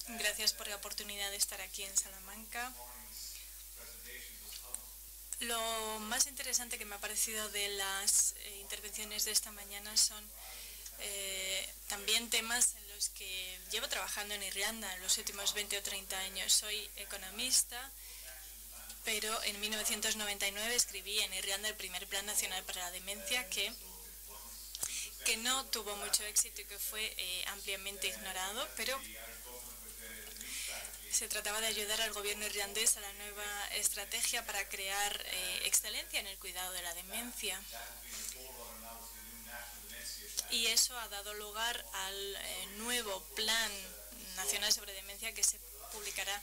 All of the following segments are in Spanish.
Gracias por la oportunidad de estar aquí en Salamanca. Lo más interesante que me ha parecido de las intervenciones de esta mañana son también temas en los que llevo trabajando en Irlanda en los últimos 20 o 30 años. Soy economista, pero en 1999 escribí en Irlanda el primer Plan Nacional para la Demencia que no tuvo mucho éxito y que fue ampliamente ignorado, pero se trataba de ayudar al gobierno irlandés a la nueva estrategia para crear excelencia en el cuidado de la demencia. Y eso ha dado lugar al nuevo Plan Nacional sobre Demencia que se publicará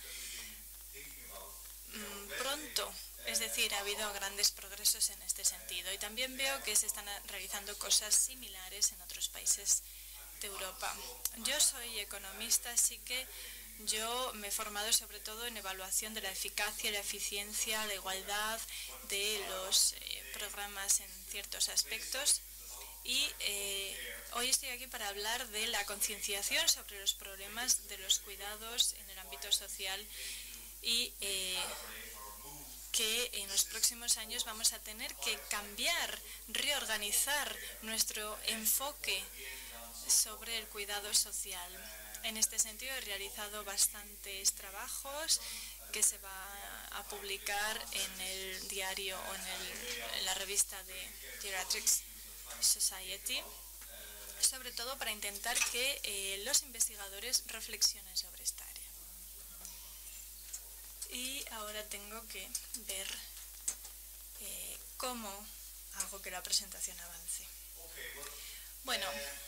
pronto. Es decir, ha habido grandes progresos en este sentido. Y también veo que se están realizando cosas similares en otros países de Europa. Yo soy economista, así que yo me he formado sobre todo en evaluación de la eficacia, la eficiencia, la igualdad de los programas en ciertos aspectos. Y hoy estoy aquí para hablar de la concienciación sobre los problemas de los cuidados en el ámbito social y que en los próximos años vamos a tener que cambiar, reorganizar nuestro enfoque sobre el cuidado social. En este sentido he realizado bastantes trabajos que se va a publicar en el diario o en la revista de Geriatrics Society, sobre todo para intentar que los investigadores reflexionen sobre esta área. Y ahora tengo que ver cómo hago que la presentación avance. Bueno,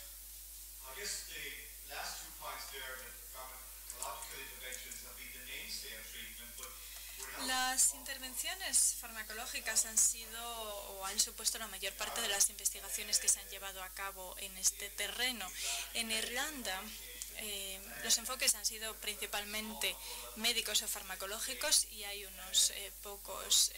las intervenciones farmacológicas han sido o han supuesto la mayor parte de las investigaciones que se han llevado a cabo en este terreno. En Irlanda, los enfoques han sido principalmente médicos o farmacológicos y hay unos pocos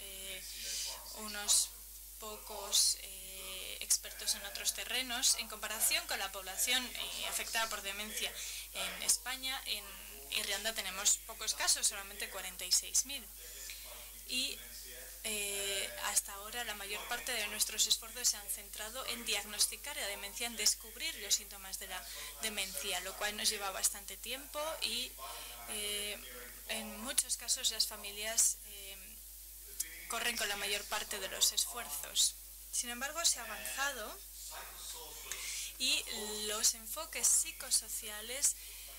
expertos en otros terrenos. En comparación con la población afectada por demencia en España, en Irlanda tenemos pocos casos, solamente 46.000. Y hasta ahora la mayor parte de nuestros esfuerzos se han centrado en diagnosticar la demencia, en descubrir los síntomas de la demencia, lo cual nos lleva bastante tiempo y en muchos casos las familias corren con la mayor parte de los esfuerzos. Sin embargo, se ha avanzado y los enfoques psicosociales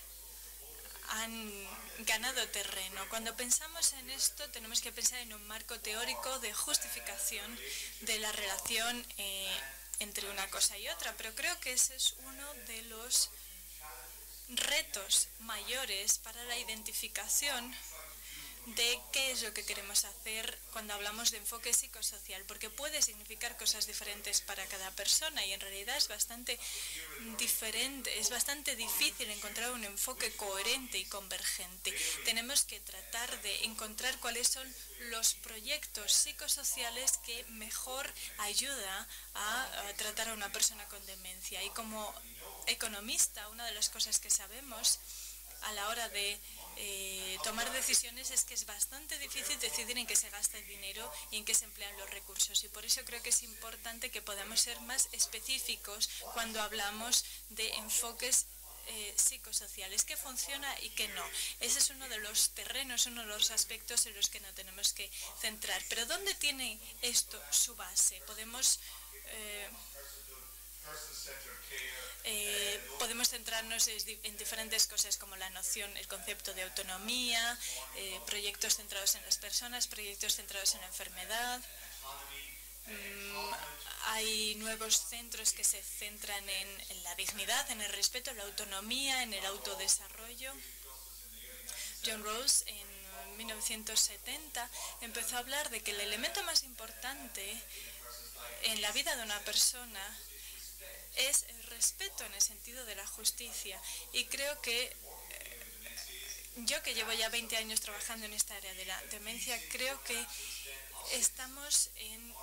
han ganado terreno. Cuando pensamos en esto, tenemos que pensar en un marco teórico de justificación de la relación entre una cosa y otra, pero creo que ese es uno de los retos mayores para la identificación de qué es lo que queremos hacer cuando hablamos de enfoque psicosocial, porque puede significar cosas diferentes para cada persona y en realidad es bastante diferente, es bastante difícil encontrar un enfoque coherente y convergente. Tenemos que tratar de encontrar cuáles son los proyectos psicosociales que mejor ayuda a tratar a una persona con demencia. Y como economista, una de las cosas que sabemos a la hora de tomar decisiones es que es bastante difícil decidir en qué se gasta el dinero y en qué se emplean los recursos, y por eso creo que es importante que podamos ser más específicos cuando hablamos de enfoques psicosociales, qué funciona y qué no. Ese es uno de los terrenos, uno de los aspectos en los que nos tenemos que centrar. Pero ¿dónde tiene esto su base? Podemos centrarnos en diferentes cosas como la noción, el concepto de autonomía, proyectos centrados en las personas, proyectos centrados en la enfermedad. Hay nuevos centros que se centran en la dignidad, en el respeto, en la autonomía, en el autodesarrollo. John Rawls en 1970 empezó a hablar de que el elemento más importante en la vida de una persona es el respeto en el sentido de la justicia, y creo que yo, que llevo ya 20 años trabajando en esta área de la demencia, creo que estamos en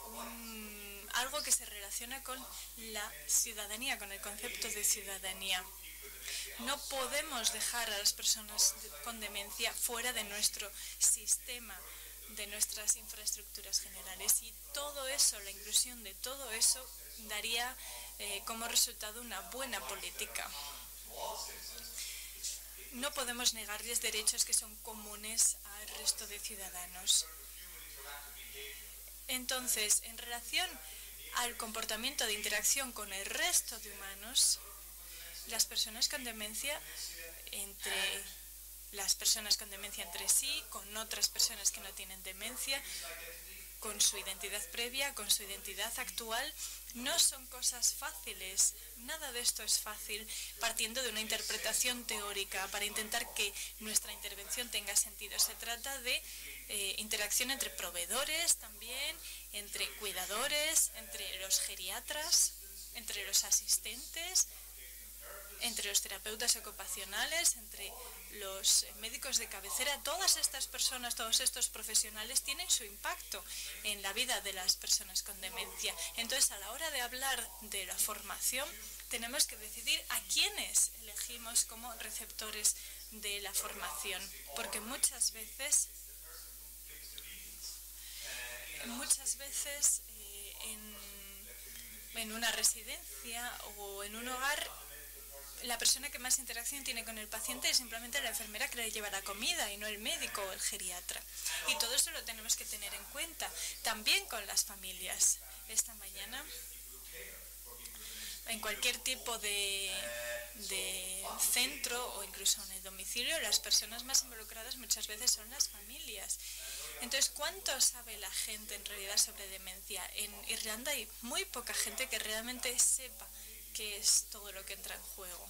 algo que se relaciona con la ciudadanía, con el concepto de ciudadanía. No podemos dejar a las personas con demencia fuera de nuestro sistema, de nuestras infraestructuras generales. Y todo eso, la inclusión de todo eso, daría como resultado una buena política. No podemos negarles derechos que son comunes al resto de ciudadanos. Entonces, en relación al comportamiento de interacción con el resto de humanos, las personas con demencia, entre las personas con demencia entre sí, con otras personas que no tienen demencia, con su identidad previa, con su identidad actual, no son cosas fáciles. Nada de esto es fácil partiendo de una interpretación teórica para intentar que nuestra intervención tenga sentido. Se trata de interacción entre proveedores también, entre cuidadores, entre los geriatras, entre los asistentes, entre los terapeutas ocupacionales, entre los médicos de cabecera. Todas estas personas, todos estos profesionales tienen su impacto en la vida de las personas con demencia. Entonces, a la hora de hablar de la formación, tenemos que decidir a quiénes elegimos como receptores de la formación, porque muchas veces en una residencia o en un hogar, la persona que más interacción tiene con el paciente es simplemente la enfermera que le lleva la comida y no el médico o el geriatra. Y todo eso lo tenemos que tener en cuenta, también con las familias. Esta mañana, en cualquier tipo de centro o incluso en el domicilio, las personas más involucradas muchas veces son las familias. Entonces, ¿cuánto sabe la gente en realidad sobre demencia? En Irlanda hay muy poca gente que realmente sepa qué es todo lo que entra en juego.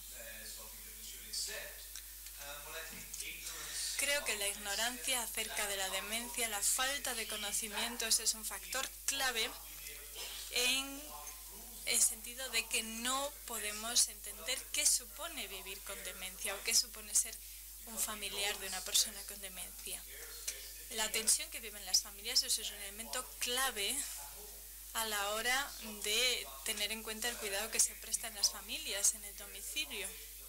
Creo que la ignorancia acerca de la demencia, la falta de conocimientos es un factor clave en el sentido de que no podemos entender qué supone vivir con demencia o qué supone ser un familiar de una persona con demencia. La tensión que viven las familias es un elemento clave a la hora de tener en cuenta el cuidado que se presta en las familias, en el domicilio.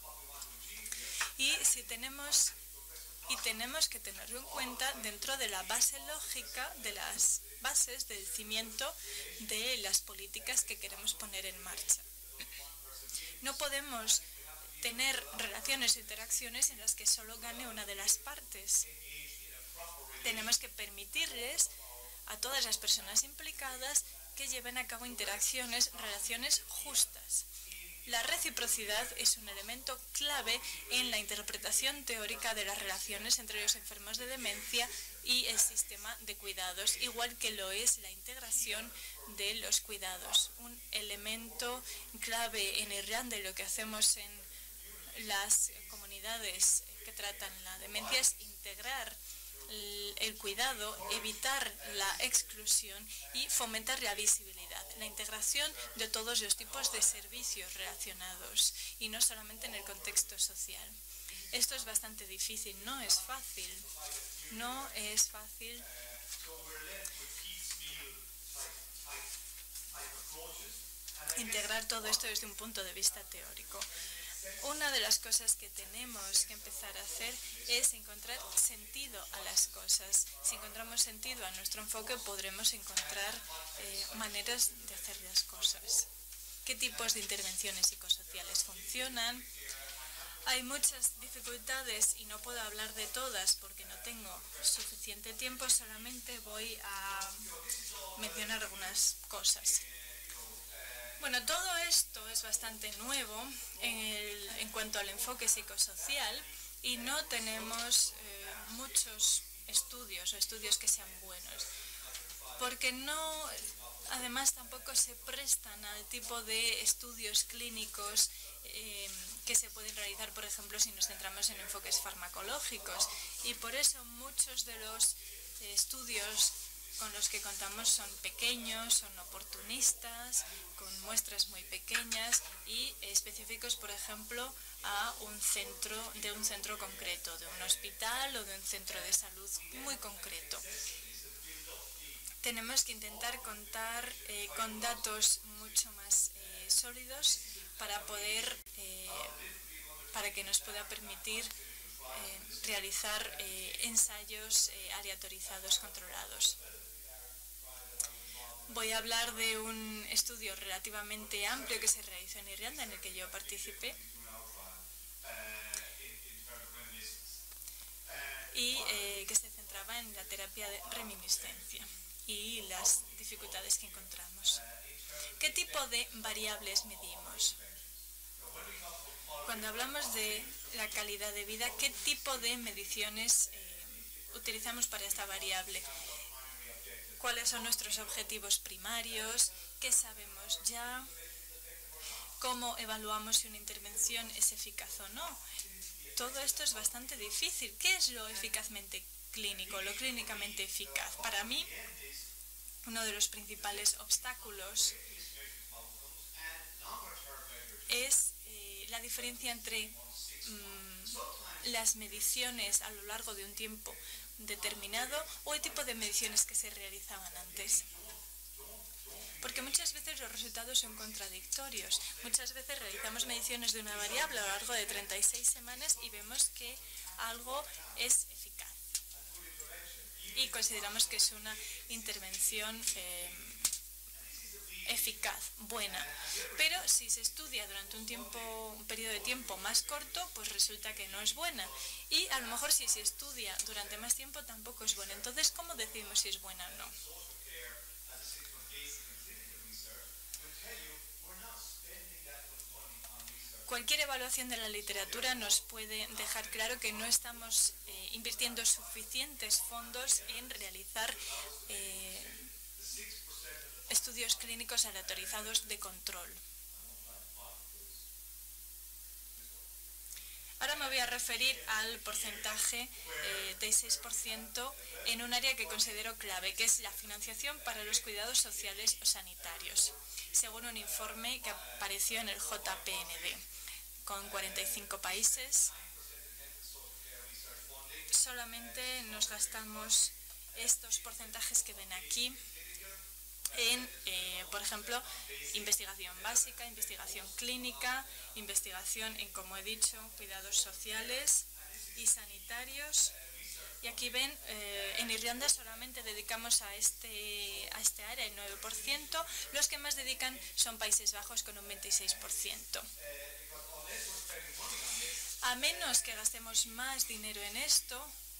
Y tenemos que tenerlo en cuenta dentro de la base lógica, de las bases del cimiento de las políticas que queremos poner en marcha. No podemos tener relaciones o interacciones en las que solo gane una de las partes. Tenemos que permitirles a todas las personas implicadas que lleven a cabo relaciones justas. La reciprocidad es un elemento clave en la interpretación teórica de las relaciones entre los enfermos de demencia y el sistema de cuidados, igual que lo es la integración de los cuidados. Un elemento clave en Irlanda y lo que hacemos en las comunidades que tratan la demencia es integrar el cuidado, evitar la exclusión y fomentar la visibilidad, la integración de todos los tipos de servicios relacionados y no solamente en el contexto social. Esto es bastante difícil, no es fácil integrar todo esto desde un punto de vista teórico. Una de las cosas que tenemos que empezar a hacer es encontrar sentido a las cosas. Si encontramos sentido a nuestro enfoque, podremos encontrar maneras de hacer las cosas. ¿Qué tipos de intervenciones psicosociales funcionan? Hay muchas dificultades y no puedo hablar de todas porque no tengo suficiente tiempo, solamente voy a mencionar algunas cosas. Bueno, todo esto es bastante nuevo en cuanto al enfoque psicosocial y no tenemos muchos estudios o estudios que sean buenos, porque además tampoco se prestan al tipo de estudios clínicos que se pueden realizar, por ejemplo, si nos centramos en enfoques farmacológicos, y por eso muchos de los estudios con los que contamos son pequeños, son oportunistas, con muestras muy pequeñas y específicos, por ejemplo, de un centro concreto, de un hospital o de un centro de salud muy concreto. Tenemos que intentar contar con datos mucho más sólidos para poder para que nos pueda permitir realizar ensayos aleatorizados controlados. Voy a hablar de un estudio relativamente amplio que se realizó en Irlanda, en el que yo participé, y que se centraba en la terapia de reminiscencia y las dificultades que encontramos. ¿Qué tipo de variables medimos? Cuando hablamos de la calidad de vida, ¿qué tipo de mediciones utilizamos para esta variable? ¿Cuáles son nuestros objetivos primarios? ¿Qué sabemos ya? ¿Cómo evaluamos si una intervención es eficaz o no? Todo esto es bastante difícil. ¿Qué es lo eficazmente clínico, lo clínicamente eficaz? Para mí, uno de los principales obstáculos es la diferencia entre las mediciones a lo largo de un tiempo determinado o el tipo de mediciones que se realizaban antes. Porque muchas veces los resultados son contradictorios. Muchas veces realizamos mediciones de una variable a lo largo de 36 semanas y vemos que algo es eficaz. Y consideramos que es una intervención eficaz, buena. Pero si se estudia durante un periodo de tiempo más corto, pues resulta que no es buena. Y a lo mejor si se estudia durante más tiempo tampoco es buena. Entonces, ¿cómo decidimos si es buena o no? Cualquier evaluación de la literatura nos puede dejar claro que no estamos invirtiendo suficientes fondos en realizar estudios clínicos aleatorizados de control. Ahora me voy a referir al porcentaje del 6% en un área que considero clave, que es la financiación para los cuidados sociales o sanitarios, según un informe que apareció en el JPND, con 45 países. Solamente nos gastamos estos porcentajes que ven aquí en, por ejemplo, investigación básica, investigación clínica, investigación en, como he dicho, cuidados sociales y sanitarios. Y aquí ven, en Irlanda solamente dedicamos a este área el 9%, los que más dedican son Países Bajos con un 26%. A menos que gastemos más dinero en esto,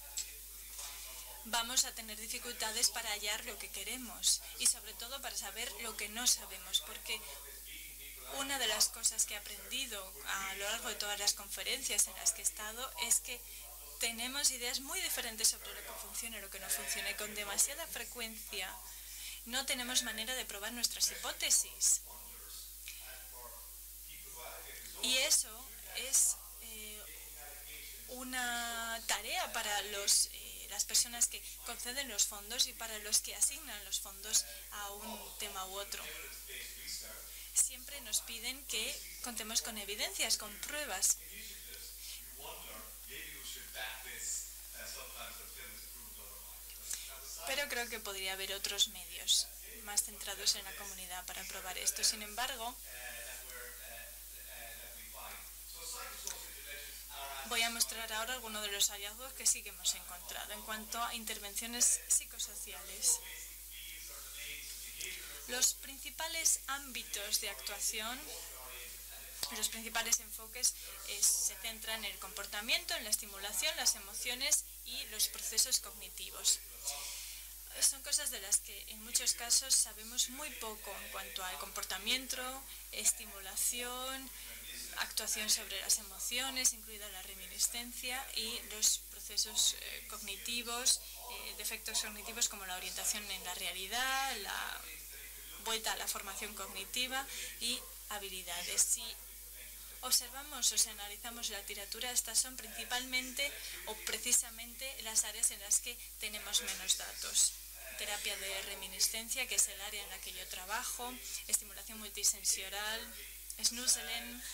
vamos a tener dificultades para hallar lo que queremos y sobre todo para saber lo que no sabemos, porque una de las cosas que he aprendido a lo largo de todas las conferencias en las que he estado es que tenemos ideas muy diferentes sobre lo que funciona y lo que no funciona, y con demasiada frecuencia no tenemos manera de probar nuestras hipótesis. Y eso es una tarea para las personas que conceden los fondos y para los que asignan los fondos a un tema u otro. Siempre nos piden que contemos con evidencias, con pruebas. Pero creo que podría haber otros medios más centrados en la comunidad para probar esto. Sin embargo, voy a mostrar ahora algunos de los hallazgos que sí que hemos encontrado en cuanto a intervenciones psicosociales. Los principales ámbitos de actuación, los principales enfoques se centran en el comportamiento, en la estimulación, las emociones y los procesos cognitivos. Son cosas de las que en muchos casos sabemos muy poco en cuanto al comportamiento, estimulación, actuación sobre las emociones, incluida la reminiscencia, y los procesos cognitivos, defectos cognitivos como la orientación en la realidad, la vuelta a la formación cognitiva y habilidades. Si observamos o si analizamos la literatura, estas son principalmente o precisamente las áreas en las que tenemos menos datos. Terapia de reminiscencia, que es el área en la que yo trabajo, estimulación multisensorial, snoozelen,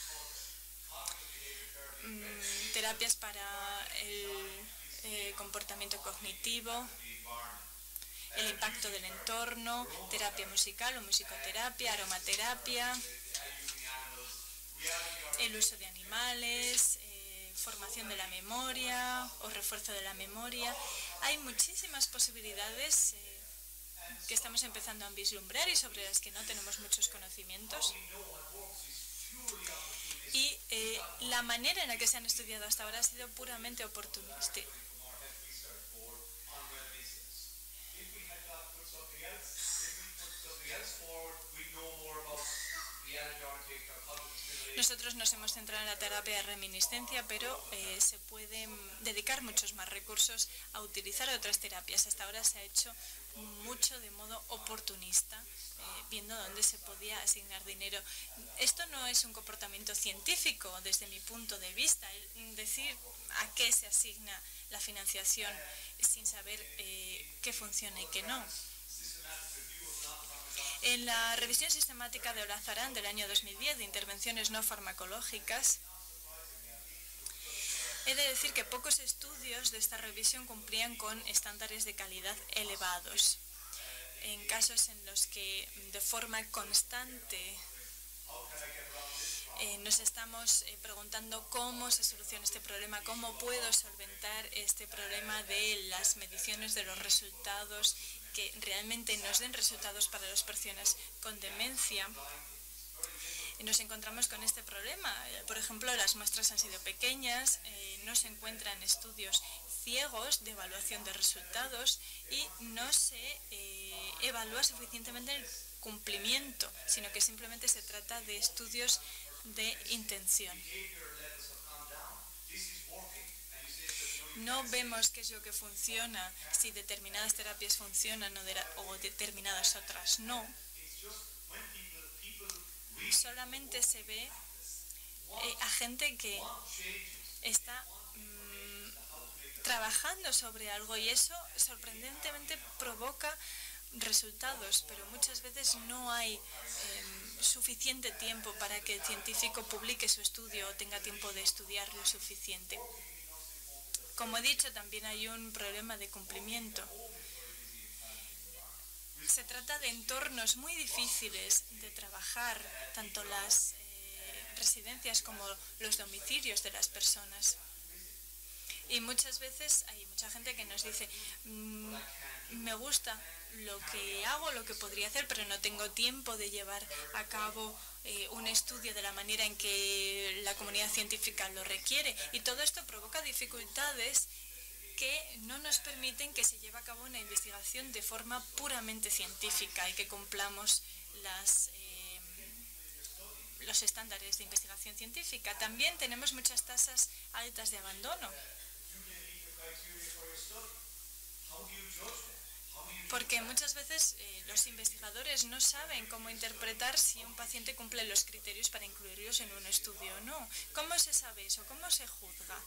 terapias para el comportamiento cognitivo, el impacto del entorno, terapia musical o musicoterapia, aromaterapia, el uso de animales, formación de la memoria o refuerzo de la memoria. Hay muchísimas posibilidades que estamos empezando a vislumbrar y sobre las que no tenemos muchos conocimientos. Y la manera en la que se han estudiado hasta ahora ha sido puramente oportunista. Nosotros nos hemos centrado en la terapia de reminiscencia, pero se pueden dedicar muchos más recursos a utilizar otras terapias. Hasta ahora se ha hecho mucho de modo oportunista, viendo dónde se podía asignar dinero. Esto no es un comportamiento científico desde mi punto de vista, decir a qué se asigna la financiación sin saber qué funciona y qué no. En la revisión sistemática de Olazarán del año 2010 de intervenciones no farmacológicas, he de decir que pocos estudios de esta revisión cumplían con estándares de calidad elevados. En casos en los que de forma constante nos estamos preguntando cómo se soluciona este problema, cómo puedo solventar este problema de las mediciones de los resultados que realmente nos den resultados para las personas con demencia. Nos encontramos con este problema. Por ejemplo, las muestras han sido pequeñas, no se encuentran estudios ciegos de evaluación de resultados y no se evalúa suficientemente el cumplimiento, sino que simplemente se trata de estudios de intención. No vemos qué es lo que funciona, si determinadas terapias funcionan o determinadas otras no. Solamente se ve a gente que está trabajando sobre algo y eso sorprendentemente provoca resultados, pero muchas veces no hay suficiente tiempo para que el científico publique su estudio o tenga tiempo de estudiarlo suficiente. Como he dicho, también hay un problema de cumplimiento. Se trata de entornos muy difíciles de trabajar, tanto las residencias como los domicilios de las personas. Y muchas veces hay mucha gente que nos dice, me gusta lo que hago, lo que podría hacer, pero no tengo tiempo de llevar a cabo un estudio de la manera en que la comunidad científica lo requiere. Y todo esto provoca dificultades que no nos permiten que se lleve a cabo una investigación de forma puramente científica y que cumplamos los estándares de investigación científica. También tenemos muchas tasas altas de abandono. Porque muchas veces los investigadores no saben cómo interpretar si un paciente cumple los criterios para incluirlos en un estudio o no. ¿Cómo se sabe eso? ¿Cómo se juzga?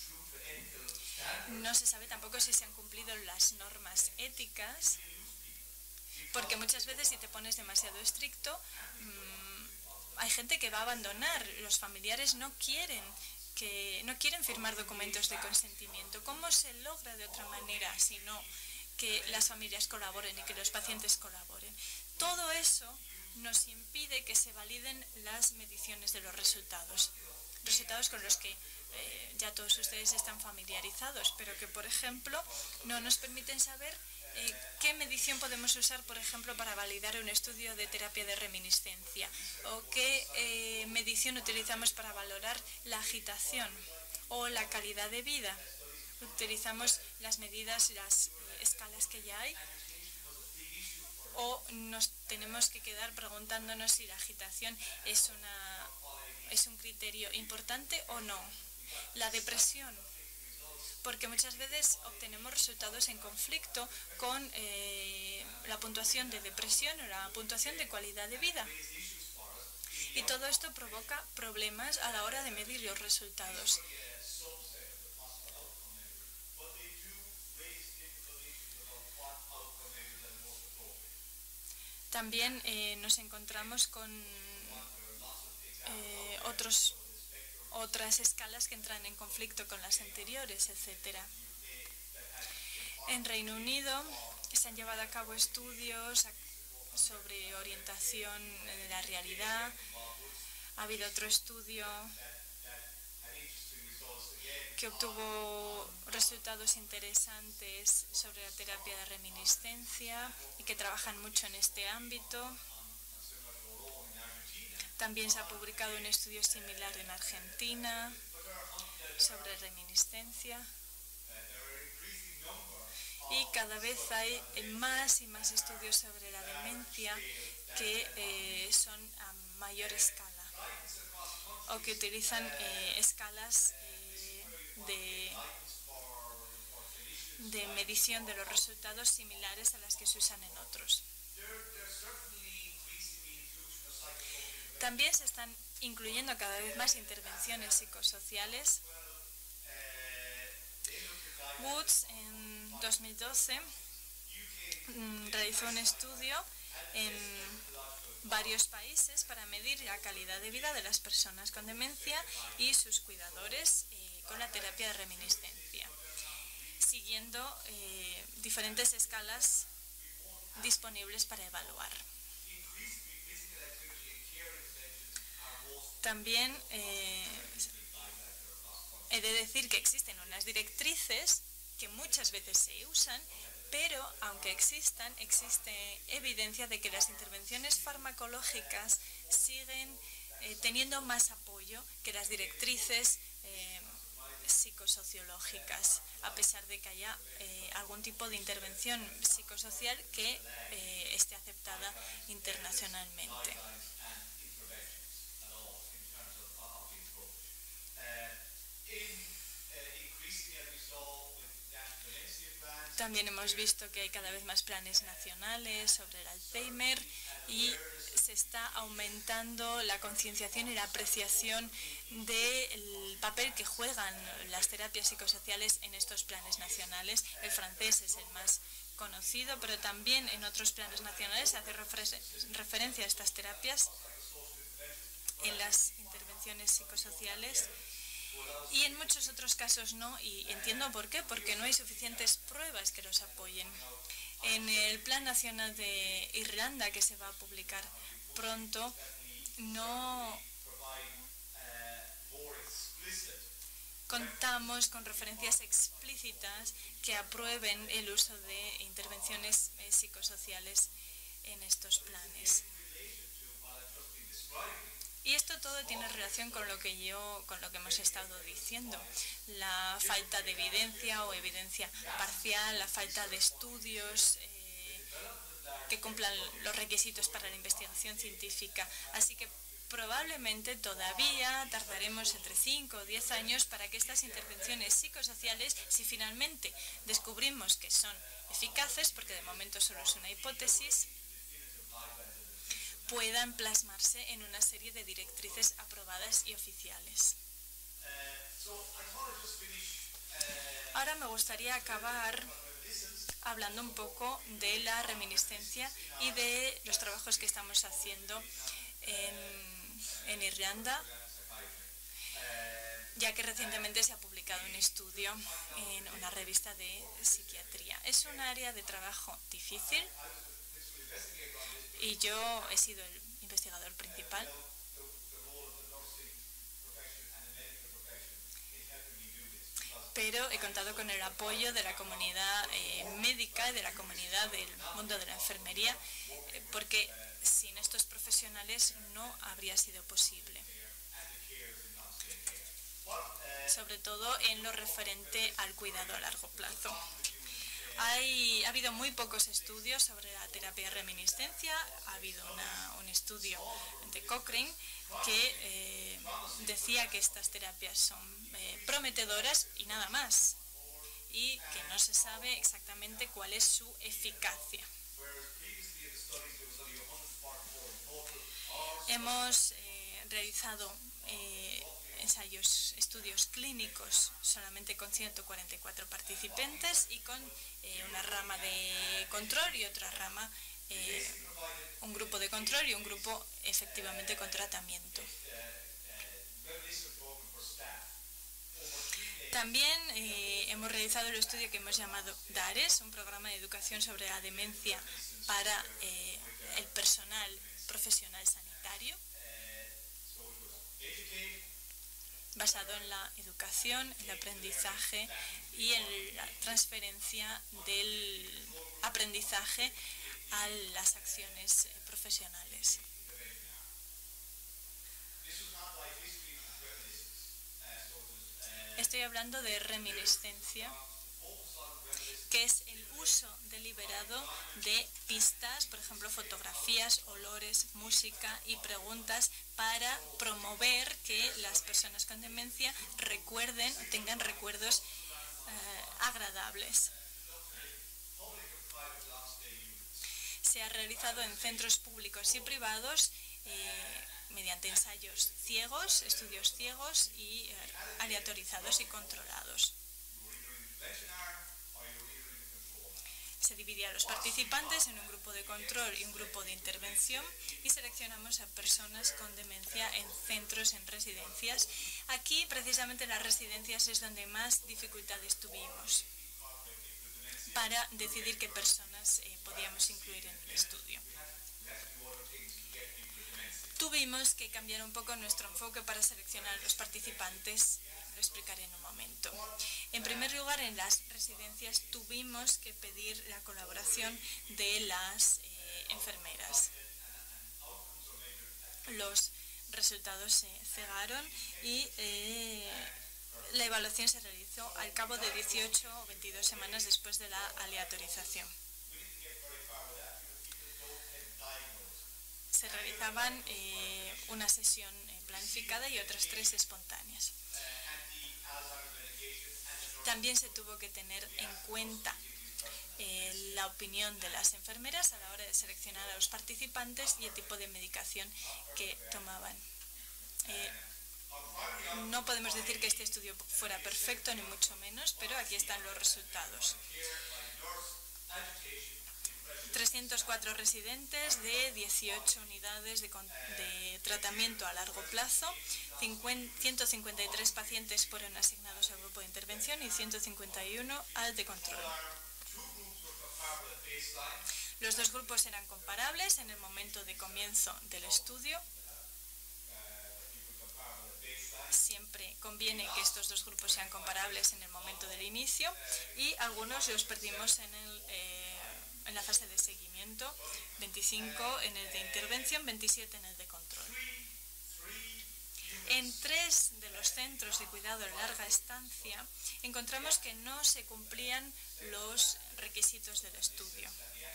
No se sabe tampoco si se han cumplido las normas éticas, porque muchas veces si te pones demasiado estricto, hay gente que va a abandonar. Los familiares no quieren firmar documentos de consentimiento. ¿Cómo se logra de otra manera si no que las familias colaboren y que los pacientes colaboren? Todo eso nos impide que se validen las mediciones de los resultados con los que ya todos ustedes están familiarizados, pero que, por ejemplo, no nos permiten saber qué medición podemos usar, por ejemplo, para validar un estudio de terapia de reminiscencia, o qué medición utilizamos para valorar la agitación o la calidad de vida. Utilizamos las medidas, las escalas que ya hay, o nos tenemos que quedar preguntándonos si la agitación es un criterio importante o no. La depresión, porque muchas veces obtenemos resultados en conflicto con la puntuación de depresión o la puntuación de calidad de vida. Y todo esto provoca problemas a la hora de medir los resultados. También nos encontramos con otras escalas que entran en conflicto con las anteriores, etc. En Reino Unido se han llevado a cabo estudios sobre orientación de la realidad. Ha habido otro estudio que obtuvo resultados interesantes sobre la terapia de reminiscencia y que trabajan mucho en este ámbito. También se ha publicado un estudio similar en Argentina sobre reminiscencia. Y cada vez hay más y más estudios sobre la demencia que son a mayor escala o que utilizan escalas de medición de los resultados similares a las que se usan en otros. También se están incluyendo cada vez más intervenciones psicosociales. Woods en 2012 realizó un estudio en varios países para medir la calidad de vida de las personas con demencia y sus cuidadores con la terapia de reminiscencia, siguiendo diferentes escalas disponibles para evaluar. También he de decir que existen unas directrices que muchas veces se usan, pero aunque existe evidencia de que las intervenciones farmacológicas siguen teniendo más apoyo que las directrices psicosociológicas, a pesar de que haya algún tipo de intervención psicosocial que esté aceptada internacionalmente. También hemos visto que hay cada vez más planes nacionales sobre el Alzheimer y se está aumentando la concienciación y la apreciación del papel que juegan las terapias psicosociales en estos planes nacionales. El francés es el más conocido, pero también en otros planes nacionales se hace referencia a estas terapias en las intervenciones psicosociales. Y en muchos otros casos no, y entiendo por qué, porque no hay suficientes pruebas que los apoyen. En el Plan Nacional de Irlanda, que se va a publicar pronto, no contamos con referencias explícitas que aprueben el uso de intervenciones psicosociales en estos planes. Y esto todo tiene relación con lo que hemos estado diciendo. La falta de evidencia o evidencia parcial, la falta de estudios que cumplan los requisitos para la investigación científica. Así que probablemente todavía tardaremos entre 5 o 10 años para que estas intervenciones psicosociales, si finalmente descubrimos que son eficaces, porque de momento solo es una hipótesis, puedan plasmarse en una serie de directrices aprobadas y oficiales. Ahora me gustaría acabar hablando un poco de la reminiscencia y de los trabajos que estamos haciendo en Irlanda, ya que recientemente se ha publicado un estudio en una revista de psiquiatría. Es un área de trabajo difícil y yo he sido el investigador principal. Pero he contado con el apoyo de la comunidad médica y de la comunidad del mundo de la enfermería, porque sin estos profesionales no habría sido posible. Sobre todo en lo referente al cuidado a largo plazo. Ha habido muy pocos estudios sobre la terapia de reminiscencia. Ha habido un estudio de Cochrane que decía que estas terapias son prometedoras y nada más, y que no se sabe exactamente cuál es su eficacia. Hemos realizado estudios clínicos solamente con 144 participantes y con una rama de control y otra rama, un grupo de control y un grupo efectivamente con tratamiento. También hemos realizado el estudio que hemos llamado DARES, un programa de educación sobre la demencia para el personal profesional sanitario. basado en la educación, el aprendizaje y en la transferencia del aprendizaje a las acciones profesionales. Estoy hablando de reminiscencia, que es el uso deliberado de pistas, por ejemplo, fotografías, olores, música y preguntas para promover que las personas con demencia recuerden o tengan recuerdos agradables. Se ha realizado en centros públicos y privados mediante ensayos ciegos, estudios ciegos y aleatorizados y controlados. Se divide a los participantes en un grupo de control y un grupo de intervención y seleccionamos a personas con demencia en centros, en residencias. Aquí, precisamente en las residencias, es donde más dificultades tuvimos para decidir qué personas podíamos incluir en el estudio. Tuvimos que cambiar un poco nuestro enfoque para seleccionar a los participantes, lo explicaré en un momento. En primer lugar, en las residencias tuvimos que pedir la colaboración de las enfermeras. Los resultados se cegaron y la evaluación se realizó al cabo de 18 o 22 semanas después de la aleatorización. Se realizaban una sesión planificada y otras 3 espontáneas. También se tuvo que tener en cuenta la opinión de las enfermeras a la hora de seleccionar a los participantes y el tipo de medicación que tomaban. No podemos decir que este estudio fuera perfecto, ni mucho menos, pero aquí están los resultados. 304 residentes de 18 unidades de tratamiento a largo plazo, 153 pacientes fueron asignados al grupo de intervención y 151 al de control. Los 2 grupos eran comparables en el momento de comienzo del estudio. Siempre conviene que estos 2 grupos sean comparables en el momento del inicio y algunos los perdimos en la fase de seguimiento, 25 en el de intervención, 27 en el de control. En 3 de los centros de cuidado de larga estancia encontramos que no se cumplían los requisitos del estudio,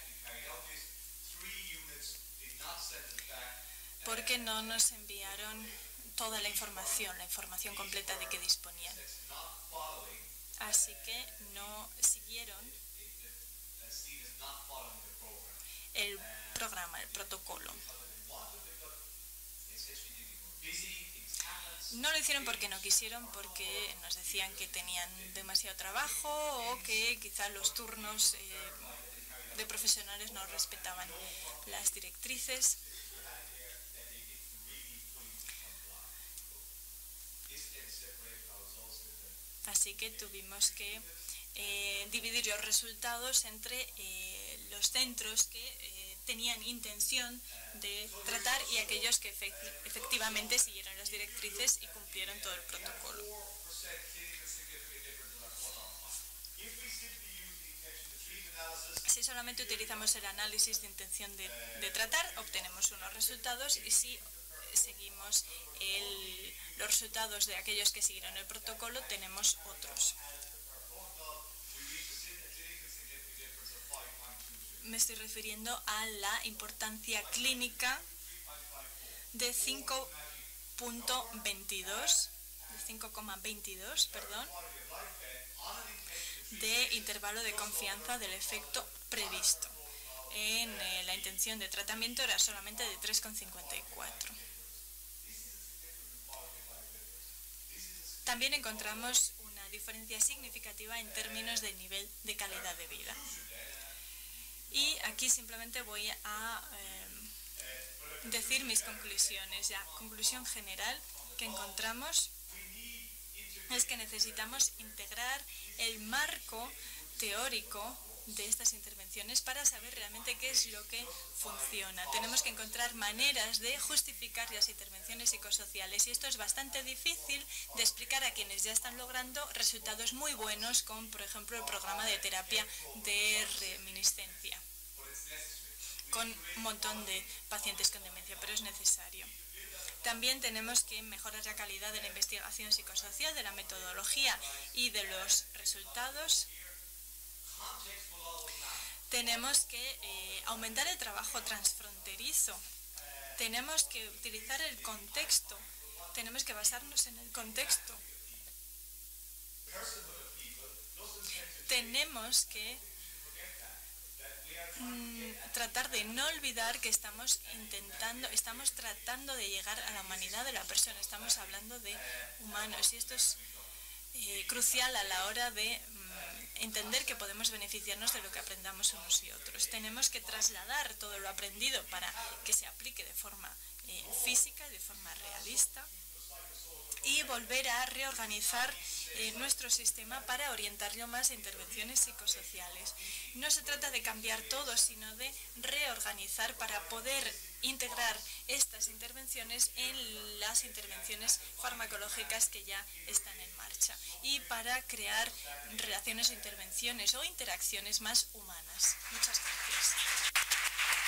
porque no nos enviaron toda la información completa de que disponían. Así que no siguieron el programa, el protocolo. No lo hicieron porque no quisieron, porque nos decían que tenían demasiado trabajo o que quizás los turnos de profesionales no respetaban las directrices. Así que tuvimos que dividir los resultados entre los centros que tenían intención de tratar y aquellos que efectivamente siguieron las directrices y cumplieron todo el protocolo. Si solamente utilizamos el análisis de intención de tratar, obtenemos unos resultados, y si seguimos los resultados de aquellos que siguieron el protocolo, tenemos otros. Me estoy refiriendo a la importancia clínica de 5,22, de intervalo de confianza del efecto previsto. En la intención de tratamiento era solamente de 3,54. También encontramos una diferencia significativa en términos de nivel de calidad de vida. Y aquí simplemente voy a decir mis conclusiones. La conclusión general que encontramos es que necesitamos integrar el marco teórico de estas intervenciones para saber realmente qué es lo que funciona. Tenemos que encontrar maneras de justificar las intervenciones psicosociales y esto es bastante difícil de explicar a quienes ya están logrando resultados muy buenos con, por ejemplo, el programa de terapia de reminiscencia con un montón de pacientes con demencia, pero es necesario. También tenemos que mejorar la calidad de la investigación psicosocial, de la metodología y de los resultados. Tenemos que aumentar el trabajo transfronterizo. Tenemos que utilizar el contexto. Tenemos que basarnos en el contexto. Tenemos que tratar de no olvidar que estamos tratando de llegar a la humanidad de la persona, estamos hablando de humanos y esto es crucial a la hora de entender que podemos beneficiarnos de lo que aprendamos unos y otros. Tenemos que trasladar todo lo aprendido para que se aplique de forma física, de forma realista y volver a reorganizar nuestro sistema para orientarlo más a intervenciones psicosociales. No se trata de cambiar todo, sino de reorganizar para poder integrar estas intervenciones en las intervenciones farmacológicas que ya están en marcha y para crear relaciones o intervenciones o interacciones más humanas. Muchas gracias.